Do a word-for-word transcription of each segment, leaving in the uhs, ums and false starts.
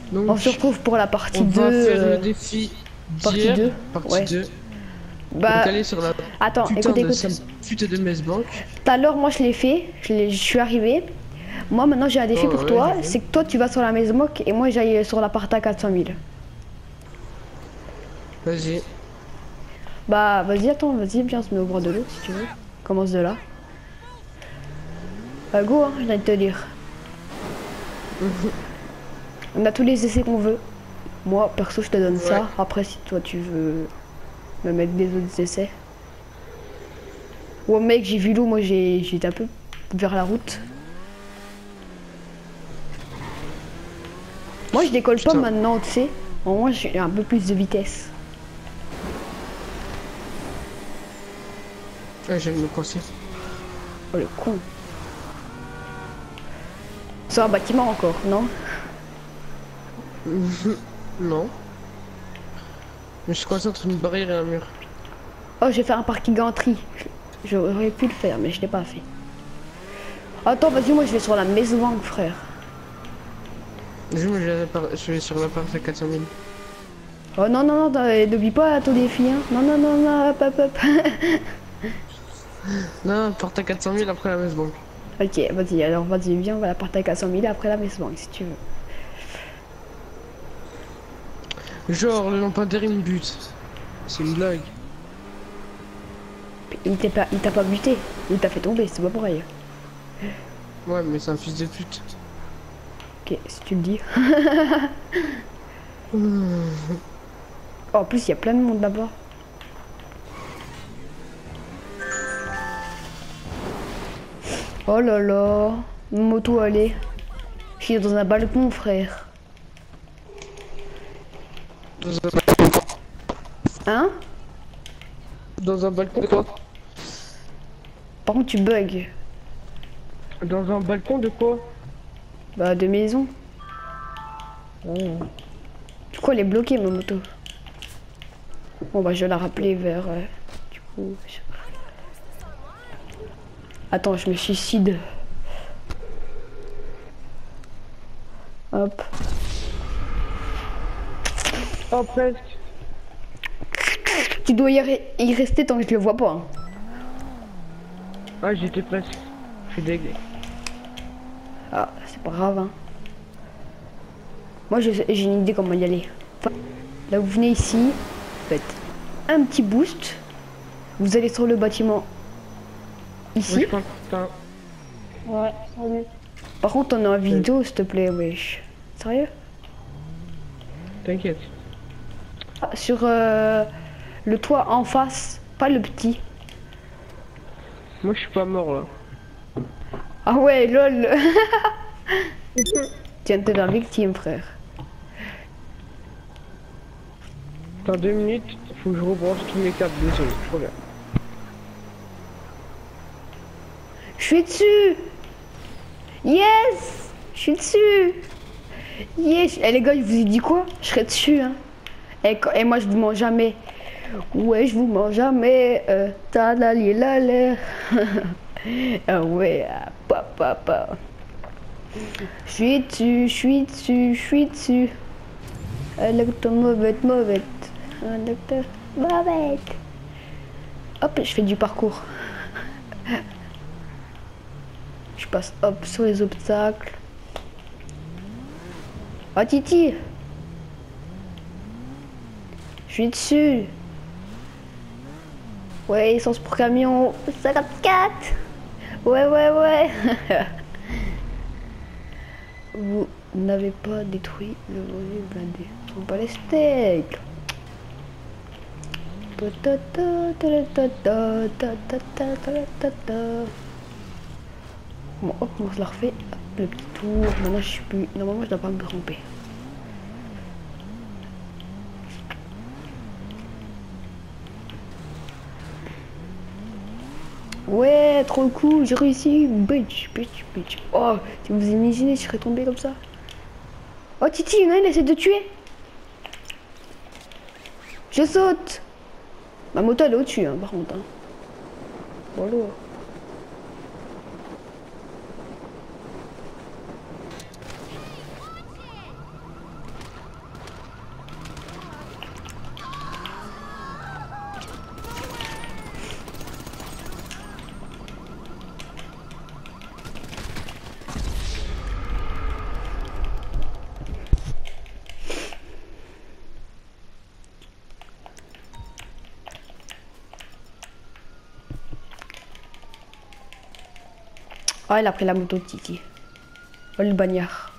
Donc, On se retrouve pour la partie on deux. va faire euh, le défi partie d'hier, deux. partie Ouais. deux. Bah, Donc aller sur la attends, putain écoute, de écoute. sale pute de Messbank. Tout à l'heure, moi, je l'ai fait. Je, l'ai- je suis arrivé. Moi, maintenant, j'ai un défi Oh pour ouais, toi. j'ai vu. C'est que toi, tu vas sur la Mesmoc et moi, j'aille sur la Parta quatre cent mille. Vas-y. Bah, vas-y, attends, vas-y, viens, on se met au bord de l'eau si tu veux. Commence de là. Bah, go, hein, je viens de te dire. On a tous les essais qu'on veut. Moi, perso, je te donne Ouais. ça. Après, si toi, tu veux me mettre des autres essais. Ouais, mec, j'ai vu l'eau, moi, j'ai j'étais un peu vers la route. Moi, je décolle pas Putain. maintenant, tu sais. Au moins, j'ai un peu plus de vitesse. Ah, je vais me coincer. Oh, le con. C'est un bâtiment encore, non? Non. Je suis coincé entre une barrière et un mur. Oh, j'ai fait un parking en tri. J'aurais pu le faire, mais je l'ai pas fait. Attends, vas-y, moi, je vais sur la maison, frère. Je moi, je vais par- je vais sur la part de quatre cent mille. Oh non, non, non, t'as- n'oublie pas ton défi, hein. Non, non, non, non, hop, hop, hop. Non, porte à quatre cent mille après la Messbank. Ok, vas-y, alors vas-y, viens, on va la partager à cent mille après la Messbank, si tu veux. Genre, le lampadaire il me bute. C'est une blague. Il t'a pas, il t'a pas buté, il t'a fait tomber, c'est pas pareil. Ouais, mais c'est un fils de pute. Ok, si tu le dis. Oh, en plus, il y a plein de monde là-bas. Oh là là, mon moto, allez. Je suis dans un balcon, frère. Dans un, Hein? dans un balcon de quoi? Par contre, tu bugs. Dans un balcon de quoi? Bah, de maison. Du coup, elle est bloquée, ma moto. Bon, bah, je vais la rappeler vers... euh, du coup... je- Attends, je me suicide. Hop. Oh, presque. Tu dois y, re- y rester tant que je le vois pas. Hein. Ah, j'étais presque. Je suis dégueu. Ah, c'est pas grave. Hein. Moi, je- j'ai une idée comment y aller. Là, vous venez ici, vous faites un petit boost. Vous allez sur le bâtiment ici. Ouais, je pense que t'as- Ouais, salut. Par contre, on a une vidéo, s'il te plaît, wesh. Sérieux? T'inquiète. Ah, sur euh, le toit en face, pas le petit. Moi, je suis pas mort là. Ah ouais, lol. Tiens, t'es la victime, frère. Dans deux minutes, faut que je rebranche tous mes câbles. Désolé, je reviens. Je suis dessus. Yes. Je suis dessus. Yes. Eh les gars, je vous ai dit quoi? Je serai dessus, hein. Et, quand- et moi, je vous mens jamais. Ouais, je vous mens jamais. Euh, ta la li la la. Ah ouais, ah, pa pa pa. Je suis dessus, je suis dessus, je suis dessus. Électro mauvette, mauvette. Électro mauvette. Hop, je fais du parcours. Je passe hop sur les obstacles. Oh Titi. Je suis dessus. Ouais, essence pour camion. cinquante-quatre. Ouais, ouais, ouais. Vous n'avez pas détruit le volet blindé. On pas les steaks. Bon, hop, on se la refait. Hop, le petit tour. Maintenant, je suis plus. Normalement, je dois pas me tromper. Ouais, trop cool, j'ai réussi. Bitch, bitch, bitch. Oh, si vous imaginez, je serais tombé comme ça. Oh, Titi, il y en a un, il essaie de tuer. Je saute. Ma moto, elle est au-dessus, hein, par contre. Hein. Voilà. Oh, il a pris la moto de Titi. Oh, le bagnard.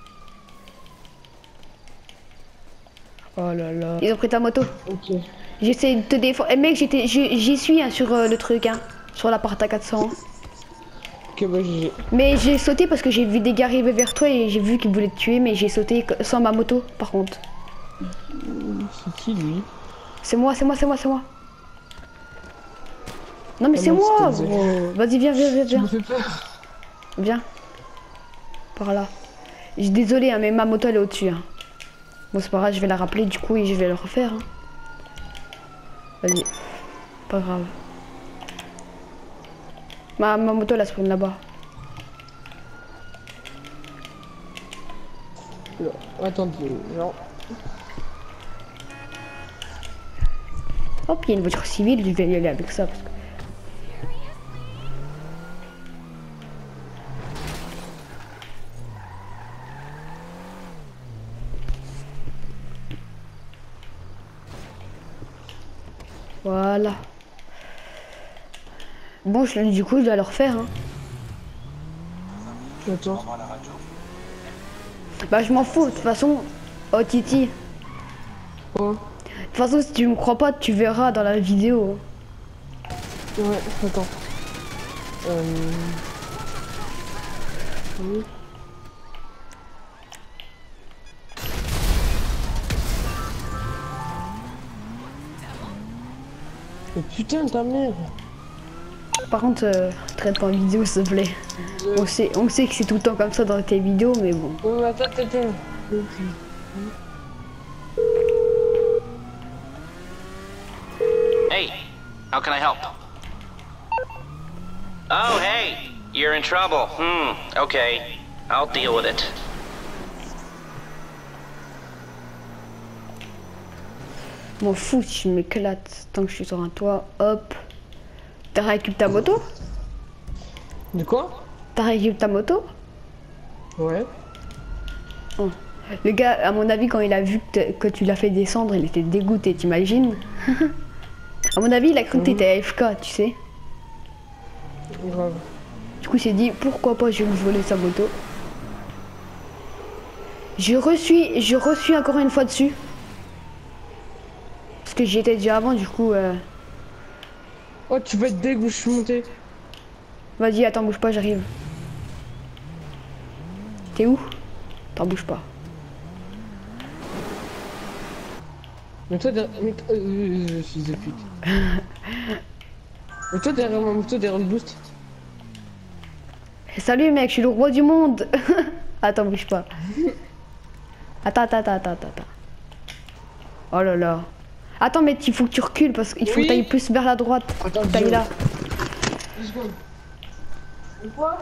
Oh là là. Ils ont pris ta moto. Ok. J'essaie de te défendre. Eh mec, j'étais, j'y suis hein, sur euh, le truc, hein. Sur la porte à quatre cents. Ok, bah j'ai... Mais j'ai sauté parce que j'ai vu des gars arriver vers toi et j'ai vu qu'ils voulaient te tuer, mais j'ai sauté sans ma moto, par contre. C'est qui, lui? C'est moi, c'est moi, c'est moi, c'est moi. Non mais Ah c'est non, moi, c'était gros. Vas-y, viens, viens, viens, Tu me viens. fais peur. Viens. Par là. Je suis désolé, hein, mais ma moto elle est au-dessus. Hein. Bon, c'est pas grave, je vais la rappeler du coup et je vais le refaire. Hein. Vas-y. Pas grave. Ma, ma moto elle se prend là-bas. Non, attendez, non. Hop, il y a une voiture civile, je vais y aller avec ça. Parce que... Voilà. Bon, je, du coup, je dois le refaire. Hein. Attends. Bah, je m'en fous, de toute façon. Oh, Titi. Quoi? De toute façon, si tu me crois pas, tu verras dans la vidéo. Ouais, attends. Euh... Oui. Mais putain, ta mère. Par contre, euh, traite pas en vidéo, s'il te plaît. On sait, on sait que c'est tout le temps comme ça dans tes vidéos, mais bon. Oh, attends, attends, attends. Hey, how can I help? Oh, hey, you're in trouble. Hmm, okay. I'll deal with it. M'en fous, je m'éclate tant que je suis sur un toit. Hop. T'as récupéré ta moto? De quoi? T'as récupéré ta moto? Ouais. Oh. Le gars, à mon avis, quand il a vu que, que tu l'as fait descendre, il était dégoûté, t'imagines? À mon avis, il a cru que t'étais A F K, tu sais. Grave. Du coup, il s'est dit, pourquoi pas je vais me voler sa moto. Je reçus, je reçus encore une fois dessus. Parce que j'y étais déjà avant, du coup... Euh... Oh, tu vas être dégoût, je suis monté. Vas-y, attends, bouge pas, j'arrive. T'es où? T'en bouge pas. Mais toi, derrière... Mais toi... Euh, euh, fils de pute. Mais toi, derrière ma moto, derrière le boost. Salut mec, je suis le roi du monde. Attends, bouge pas. Attends, attends, attends, attends, attends. Oh là là. Attends, mais il faut que tu recules parce qu'il faut Oui. que t'ailles plus vers la droite. Attends, T'ailles là. deux secondes. Quoi?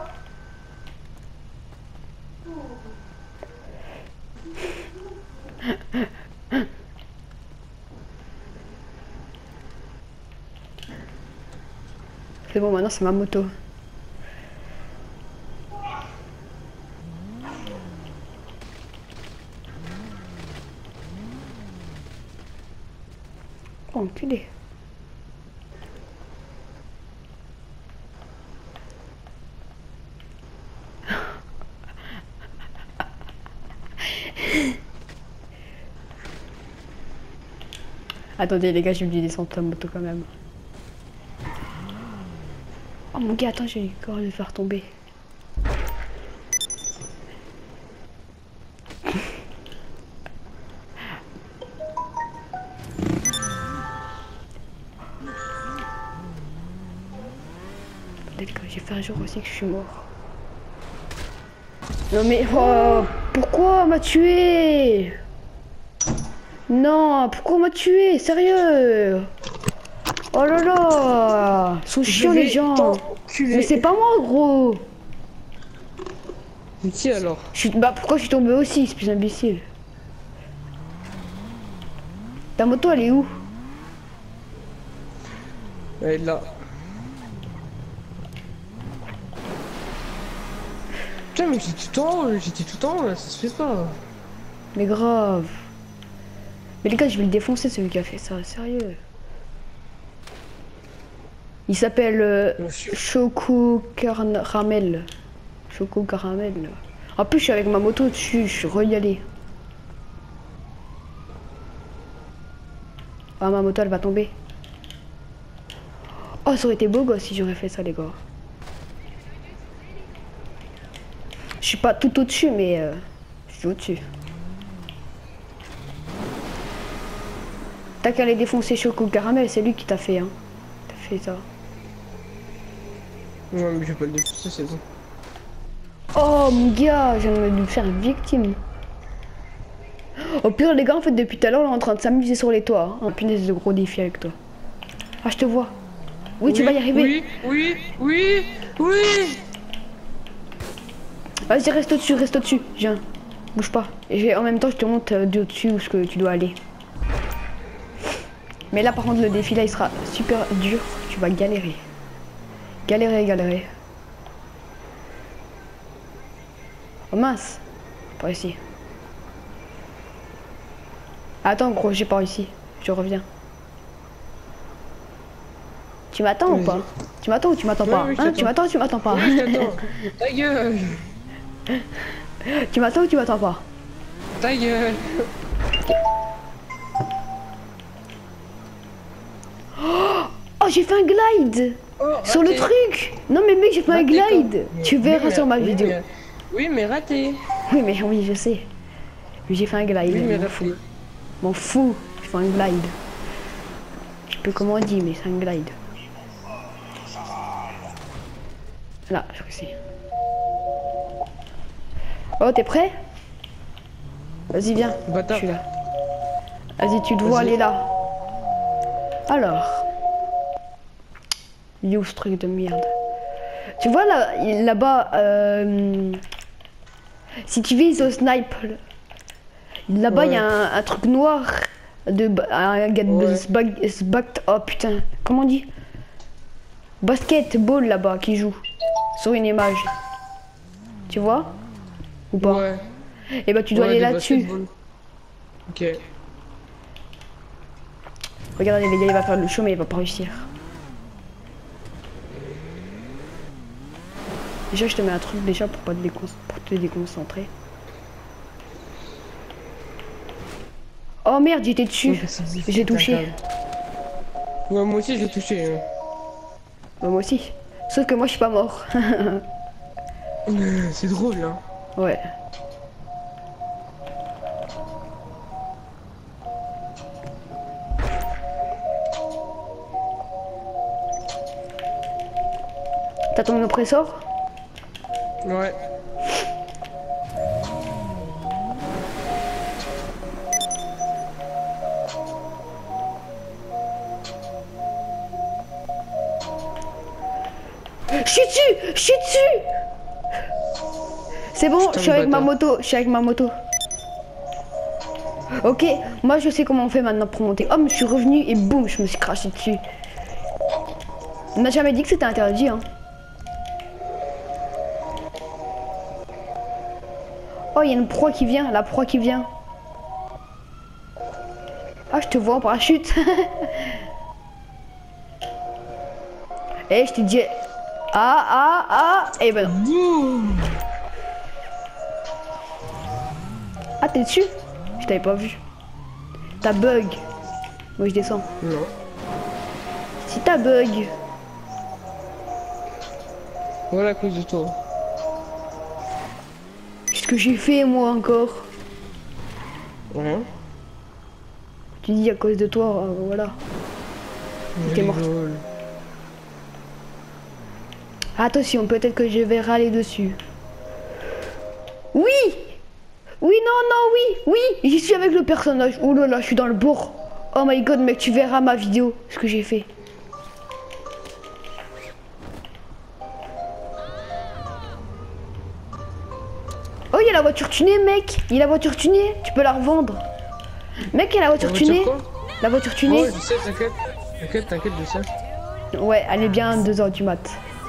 C'est bon, maintenant c'est ma moto. Oh, enculé. Attendez les gars, je vais me descendre ta moto quand même. Oh mon gars, attends, j'ai encore le faire tomber. Attendez les gars, j'ai fait un jour aussi que je suis mort. Non mais oh, pourquoi on m'a tué? Non, pourquoi on m'a tué? Sérieux? Oh là là, ils sont chiants les gens. Mais c'est pas moi gros. Mais qui alors? Je suis... Bah pourquoi je suis tombé aussi, c'est plus imbécile. Ta moto elle est où? Elle est là. Putain mais j'étais tout en haut, j'étais tout en haut là, ça se fait pas. Mais grave. Mais les gars, je vais le défoncer celui qui a fait ça, sérieux. Il s'appelle euh, Monsieur. Choco Caramel. Choco caramel. Là. En plus, je suis avec ma moto dessus, je suis re-y-allé. Ah, ma moto, elle va tomber. Oh, ça aurait été beau gosse si j'aurais fait ça, les gars. Je suis pas tout au-dessus, mais euh, je suis au-dessus. T'as qu'à aller défoncer Choco Caramel, c'est lui qui t'a fait, hein. T'as fait ça. Ouais, mais je vais pas le défoncer, c'est bon. Oh, mon gars, je viens de me faire une victime. Au pire, les gars, en fait, depuis tout à l'heure, on est en train de s'amuser sur les toits. Hein. Punaise de gros défi avec toi. Ah, je te vois. Oui, oui, tu vas y arriver. Oui, oui, oui, oui. Vas-y, reste au-dessus, reste au-dessus. Viens, bouge pas. Et en même temps, je te montre euh, du au-dessus où ce que tu dois aller. Mais là, par contre, le défi, là, il sera super dur. Tu vas galérer. Galérer, galérer. Oh mince. Pas ici. Attends, gros, j'ai pas réussi. Je reviens. Tu m'attends ou pas? Tu m'attends ou tu m'attends pas? Oui, oui, hein, tu m'attends ou tu m'attends pas? Oui, je t'attends. Ta gueule. Tu m'attends ou tu m'attends pas? Ta gueule. Oh, j'ai fait un glide Oh, sur le raté. truc. Non mais mec, j'ai fait un Raté, glide. quoi. Tu Oui, verras mais- sur ma oui, vidéo. mais- Oui, mais raté. Oui mais oui, je sais. Mais j'ai fait un glide. Oui, mais m'en fous. raté. M'en fous. J'ai fait un glide. Je sais plus comment on dit, mais c'est un glide. Là, je réussis. Oh, t'es prêt? Vas-y, viens. Je Bâtard. suis là. Vas-y, tu dois Vas-y. aller là. Alors. You, ce truc de merde. Tu vois là, il- là-bas, euh, si tu vises au snipe, là-bas il y a un, un truc noir de ba- un gars de Ouais. sbag- sbag- oh putain, comment on dit? Basketball là-bas qui joue sur une image. Tu vois? Ou pas? Ouais. Et bah tu dois Ouais, aller de là-dessus. basketball. Ok. Regardez les gars, il va faire le show mais il va pas réussir. Déjà je te mets un truc déjà pour pas te, décon pour te déconcentrer. Oh merde, j'étais dessus. Ouais, c'est difficile, J'ai touché. t'as- Ouais, moi aussi j'ai touché. hein. Bah, moi aussi. Sauf que moi je suis pas mort. C'est drôle, hein. Ouais. T'as ton oppressor? Ouais. Je suis dessus! Je suis dessus! C'est bon, Putain, je suis avec ma bâtard. moto. Je suis avec ma moto. Ok, moi je sais comment on fait maintenant pour monter. Oh, mais je suis revenu et boum, je me suis craché dessus. On n'a jamais dit que c'était interdit, hein. Oh, il y a une proie qui vient, la proie qui vient. Ah, je te vois en parachute. Eh, je t'ai dit... Ah, ah, ah. Eh ben non. Boum. Ah, t'es dessus? Je t'avais pas vu. T'as bug. Moi, je descends. Non. Si t'as bug. Voilà à cause de toi. Qu'est-ce que j'ai fait, moi, encore? Rien. Tu dis à cause de toi, euh, voilà. Je T'es mort. rigole. Attention, peut-être que je vais râler dessus. Oui! Oui, non, non, oui, oui! J'y suis avec le personnage. Oh là là, je suis dans le bourg. Oh my god, mec, tu verras ma vidéo, ce que j'ai fait. Oh, il y a la voiture tunée, mec! Il y a la voiture tunée, tu peux la revendre. Mec, il y a la voiture La voiture tunée. quoi? La voiture tunée. Ouais, je sais, t'inquiète. T'inquiète, t'inquiète, je sais. Ouais, elle est bien deux heures du mat.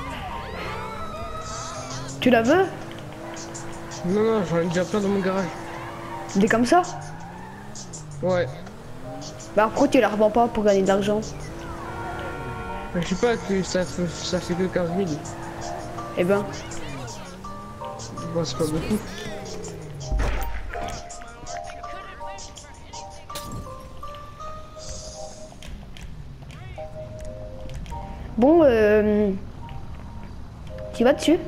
Tu la veux? Non, non, j'en ai déjà plein dans mon garage. Elle est comme ça? Ouais. Bah pourquoi tu la revends pas pour gagner de l'argent? Mais je sais pas que ça fait, ça fait que quinze mille. Eh ben. Bon, c'est pas beaucoup. Bon, euh... tu vas dessus?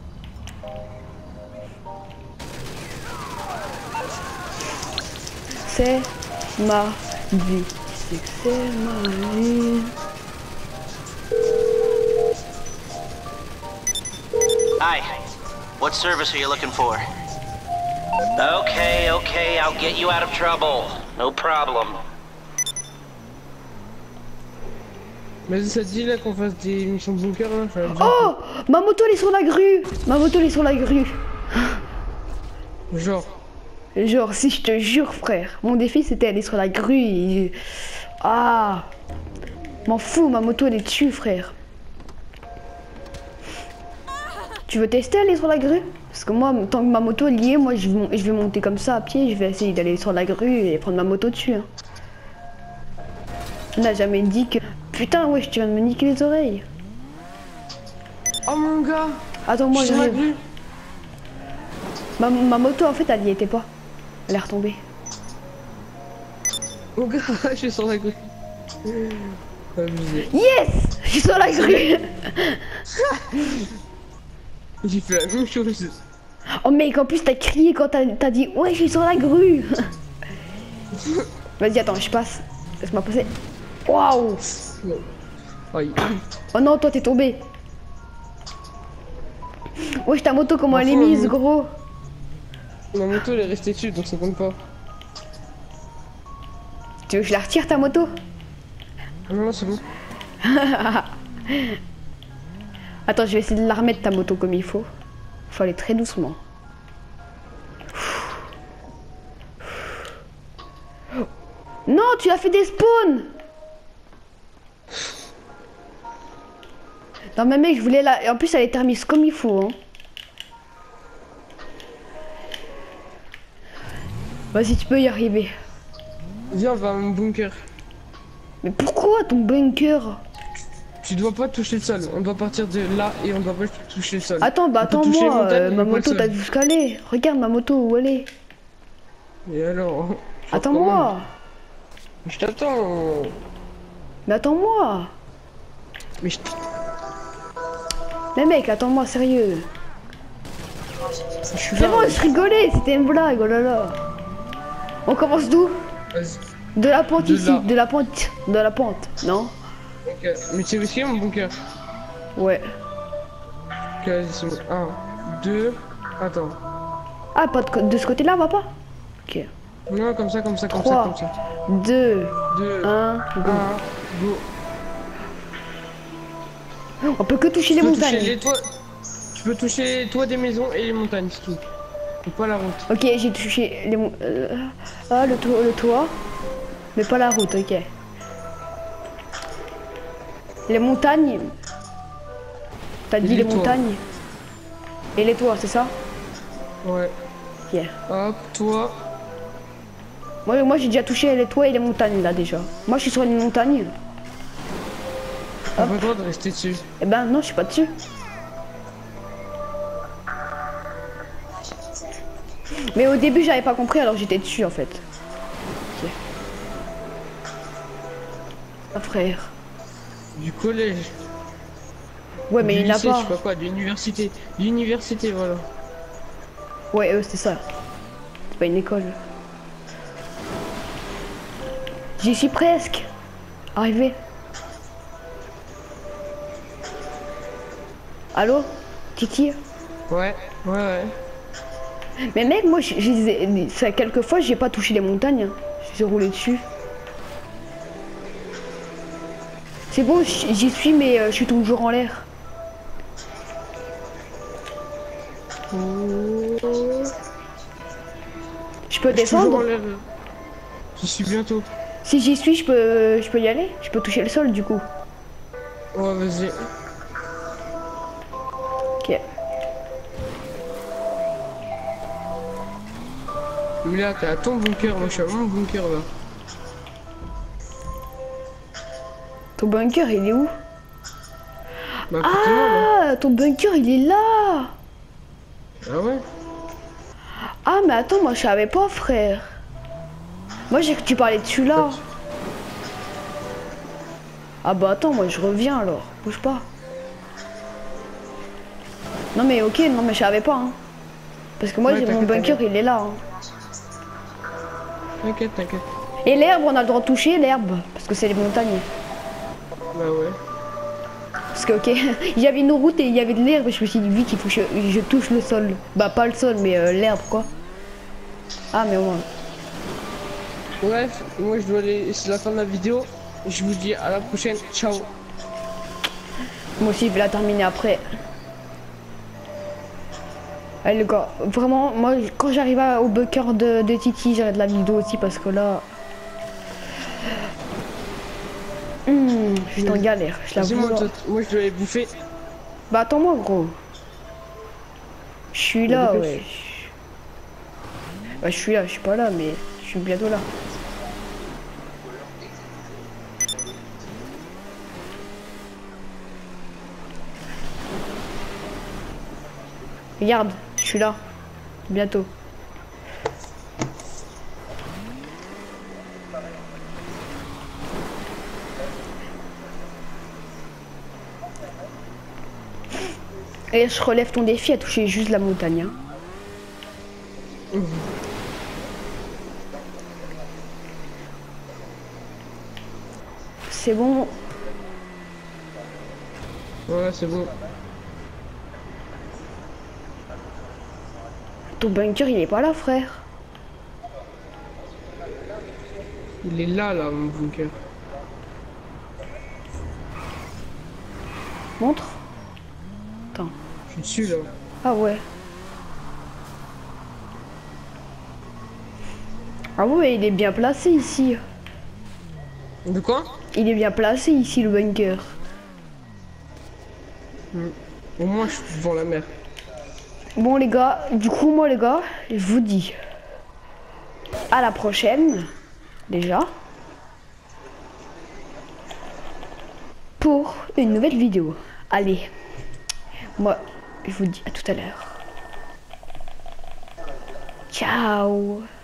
C'est ma vie. C'est que c'est ma vie. Hi. What service are you looking for? Okay, okay, I'll get you out of trouble. No problem. Vas-y, ça te dit là qu'on fasse des missions de bunker là? Enfin, Oh, ma moto elle est sur la grue. Ma moto elle est sur la grue. genre. Genre, si je te jure, frère, mon défi c'était aller sur la grue et... Ah, m'en fous, ma moto elle est dessus, frère. Tu veux tester aller sur la grue? Parce que moi, tant que ma moto est liée, moi je vais, je vais monter comme ça à pied, je vais essayer d'aller sur la grue et prendre ma moto dessus. Hein. On n'a jamais dit que... Putain, wesh, tu viens de me niquer les oreilles. Oh mon gars! Attends, moi Je suis sur la j'arrive. grue. Ma, ma moto en fait elle y était pas. Elle est retombée. Mon gars, je suis sur la grue. Abusé. Yes! Je suis sur la grue. J'ai fait la même chose. Oh mec, en plus t'as crié quand t'as t'as dit ouais, je suis sur la grue. Vas-y, attends, je passe. Laisse-moi passer. Waouh! Aïe. Oh non, toi t'es tombé. Wesh, ta moto comment Enfin, elle est mise, ma- gros? Ma moto elle est restée dessus donc ça compte pas. Tu veux que je la retire ta moto? Ah non, non, c'est bon. Attends, je vais essayer de la remettre ta moto comme il faut. Faut aller très doucement. Non, tu as fait des spawns. Non mais mec, je voulais la... Et en plus elle est remise comme il faut. Hein. Vas-y, tu peux y arriver. Viens, on va à mon bunker. Mais pourquoi ton bunker? Tu dois pas toucher le sol. On doit partir de là et on doit pas toucher le sol. Attends, bah On peut toucher les attends-moi, montagnes, euh, mais ma pas le moto sol. t'as vu jusqu'à aller. Regarde ma moto où elle est. Et alors? Attends-moi. Je t'attends. Mais attends-moi. Mais je... Mais mec, attends-moi, sérieux. je suis C'est là. bon, je rigolais, c'était une blague, oh là là. On commence d'où? Vas-y. De la pente De ici, là. de la pente, de la pente, non? Ok. Mais tu sais où c'est mon bunker? Ouais. Ok, vas-y, c'est bon. Un, deux. Attends. Ah, pas de, co- de ce côté-là, va pas? Ok. Non, comme ça, comme ça, comme Trois. ça, comme ça. deux, Deux. un, go. Un, go. On peut que toucher les Tu peux toucher montagnes. les toits. Tu peux toucher les toits des maisons et les montagnes, c'est tout. Et pas la route. Ok, j'ai touché les mon- euh, ah, le, toit, le toit, mais pas la route, ok. Les montagnes. T'as dit les les toits. montagnes. Et les toits, c'est ça? Ouais. Ok. Hop, toi. Moi, moi j'ai déjà touché les toits et les montagnes là déjà. Moi je suis sur une montagne. T'as pas le droit de rester dessus. Eh ben non, je suis pas dessus. Mais au début j'avais pas compris alors j'étais dessus en fait. Ok. Ah frère. Du collège. Ouais mais du il n'y en a lycée, pas. je sais pas quoi, de l'université. L'université, voilà. Ouais eux c'est ça. C'est pas une école. J'y suis presque. Arrivé. Allô? Titi? Ouais, ouais, ouais. Mais mec, moi, j'ai- j'ai- ça, quelques fois, j'ai pas touché les montagnes. Hein. J'ai roulé dessus. C'est bon, j- j'y suis, mais euh, je suis toujours en l'air. Je peux Je suis toujours en descendre? l'air. Je suis bientôt. Si j'y suis, je peux, je peux y aller? Je peux toucher le sol, du coup. Ouais, vas-y. Ok. Mais là, t'es à ton bunker, moi je suis à mon bunker là. Ton bunker, il est où? Bah, à côté de moi, là. Ah, ton bunker, il est là! Ah ouais? Ah mais attends, moi je savais pas frère. Moi j'ai que tu parlais de celui-là. Ah bah attends, moi je reviens alors. Bouge pas. Non mais ok, non mais je savais pas. Hein. Parce que moi Ouais, j'ai mon t'inquiète, bunker, t'inquiète. il est là. Hein. T'inquiète, t'inquiète. Et l'herbe, on a le droit de toucher l'herbe. Parce que c'est les montagnes. Bah ouais. Parce que ok, il y avait une route et il y avait de l'herbe et je me suis dit vite il faut que je, je touche le sol. Bah pas le sol mais euh, l'herbe quoi. Ah mais au moins. Bref, moi je dois aller, c'est la fin de la vidéo. Je vous dis à la prochaine, ciao. Moi aussi je vais la terminer après. Allez les gars, vraiment moi quand j'arrive à- au bunker de, de Titi j'arrête la vidéo aussi parce que là... Hum, je suis en galère, je la Vas-y, moi, vois. toi, moi je dois aller bouffer. Bah attends-moi gros. Je suis là Mais ouais. Bah je suis là, je suis pas là mais je suis bientôt là. Regarde, je suis là. Bientôt. Et je relève ton défi à toucher juste la montagne. Hein. C'est bon. Ouais, c'est bon. Ton bunker, il est pas là, frère. Il est là, là, mon bunker. Montre. Attends. Je suis dessus, là. Ah ouais. Ah ouais, il est bien placé ici. De quoi? Il est bien placé ici, le bunker. Hmm. Au moins, je suis devant la mer. Bon, les gars, du coup, moi, les gars, je vous dis à la prochaine, déjà, pour une nouvelle vidéo. Allez, moi, je vous dis à tout à l'heure. Ciao.